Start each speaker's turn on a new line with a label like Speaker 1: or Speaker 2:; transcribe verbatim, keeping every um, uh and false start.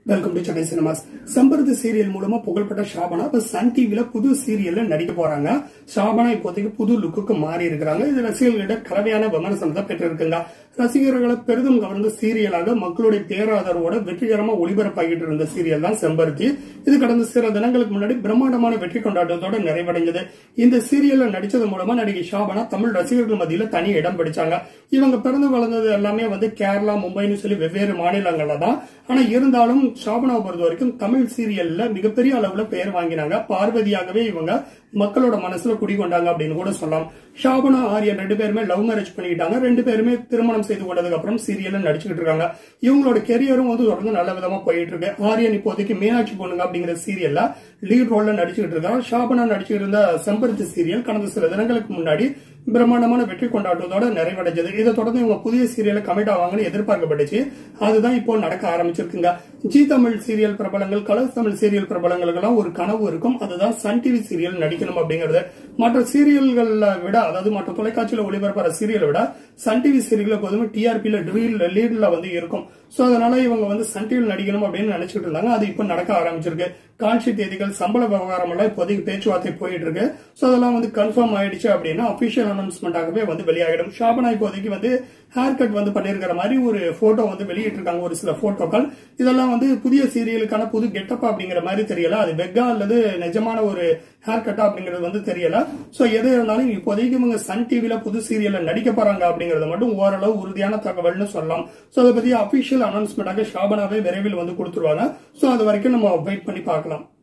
Speaker 1: Welcome to Chennai cinemas. Sembaruthi serial மூலமா புகழ்பெற்ற ஷாபனா இப்ப சன் டிவில புது சீரியல்ல நடிக்க போறாங்க. ஷாபனா இப்போதைக்கு புது லுக்குக்கு மாறி இருக்கிறாங்க. இது ரசிகர்களிட கலவையான விமர்சனத்தை பெற்றிருக்குங்க. ரசிகர்களை பெரிதும் கவர்ந்த சீரியலாக மக்களுடைய பேராதரவோட வெற்றிகரமா ஒளிபரப்பாகிட்டு இருந்த சீரியல் தான் செம்பருத்தி. இது கடந்த சில தினங்களுக்கு முன்னாடி பிரம்மாண்டமான வெற்றி கொண்டாட்டத்தோட நிறைவடைஞ்சது. இந்த சீரியல்ல நடிச்சது மூலமா நடிகை ஷாபனா தமிழ் ரசிகர்கள் மத்தியில தனி இடம் பிடிச்சாங்க. இவங்க பிறந்து வளர்ந்தது எல்லாமே வந்து கேரளா, மும்பைன்னு சொல்லி வெவ்வேறு மாநிலங்கள்ல தான். ஆனா இருந்தாலும் ஷாபனாவை பொறுத்த வரைக்கும் தமிழ் சீரியல்ல மிகப்பெரிய அளவுல பெயர் வாங்கினாங்க. பார்வதியாகவே இவங்க மக்களோட மனசுல குடிகொண்டாங்க அப்படின்னு கூட சொல்லலாம். ஷாபனா, ஆரியன் ரெண்டு பேருமே லவ் மேரேஜ் பண்ணிக்கிட்டாங்க. ரெண்டு பேருமே திருமணம் செய்து கொண்டதுக்கு அப்புறம் சீரியல்ல நடிச்சுக்கிட்டு இருக்காங்க. இவங்களோட கெரியரும் வந்து தொடர்ந்து நல்ல விதமா போயிட்டு இருக்கு. ஆரியன் இப்போதைக்கு மீனாட்சி பொண்ணுங்க அப்படிங்கிற சீரியல்ல லீட் ரோல்ல நடிச்சுக்கிட்டு இருக்காங்க. ஷாபனா நடிச்சுட்டு இருந்த செம்பருத்தி சீரியல் கடந்த சில தினங்களுக்கு முன்னாடி பிரம்மாண்டமான வெற்றி கொண்டாட்டத்தோட நிறைவடைஞ்சது. இதை தொடர்ந்து இவங்க புதிய சீரியலை கமிட் ஆவாங்கன்னு எதிர்பார்க்கப்பட்டுச்சு. அதுதான் இப்போ நடக்க ஆரம்பிச்சிருக்குங்க. ஜி தமிழ் சீரியல் பிரபலங்கள், கலர்ஸ் தமிழ் சீரியல் பிரபலங்களுக்கு எல்லாம் ஒரு கனவு இருக்கும். அதுதான் சன் டிவி சீரியல் நடிக்கணும் அப்படிங்கிறது. மற்ற சீரியல்களை விட, அதாவது மற்ற தொலைக்காட்சியில ஒளிபரப்புற சீரியலை விட சன் டிவி சீரியல் எப்போதுமே டிஆர்பியில லீட்ல வந்து இருக்கும். சோ அதனால இவங்க வந்து சன் டிவியில் நடிக்கணும் அப்படின்னு நினைச்சிட்டு இருந்தாங்க. அது இப்போ நடக்க ஆரம்பிச்சிருக்கு. காட்சி தேதிகள், சம்பள விவகாரம் எல்லாம் இப்போதைக்கு பேச்சுவார்த்தை போயிட்டு இருக்கு. சோ அதெல்லாம் வந்து கன்ஃபார்ம் ஆயிடுச்சு அப்படின்னா அபிஷியல் அனௌன்ஸ்மெண்டாகவே வந்து வெளியாகிடும். ஷாபனா இப்போதைக்கு வந்து ஹேர் கட் வந்து பண்ணிருக்கிற மாதிரி ஒரு போட்டோ வந்து வெளியிட்டு இருக்காங்க. ஒரு சில போட்டோக்கள் இதெல்லாம் வந்து புதிய சீரியலுக்கான புது கெட்டப் அப்படிங்கிற மாதிரி தெரியல. அது வெக்கா அல்லது நிஜமான ஒரு ஹேர் கட்டா அப்படிங்கிறது வந்து தெரியல. சோ எது இருந்தாலும் இப்போதைக்கு இவங்க சன் டிவில புது சீரியல்ல நடிக்க போறாங்க அப்படிங்கறது மட்டும் ஓரளவு உறுதியான தகவல்னு சொல்லலாம். சோ அதை பத்தி அபிஷியல் அனௌன்ஸ்மெண்டாக ஷாபனாவே விரைவில் வந்து கொடுத்துருவாங்க. சோ அது வரைக்கும் நம்ம வெயிட் பண்ணி பார்க்கலாம்.